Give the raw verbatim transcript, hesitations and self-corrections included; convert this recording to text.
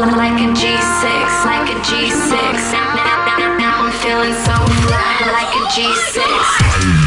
like a G six, like a G six. Now, now, now, now I'm feeling so fly, like a G six.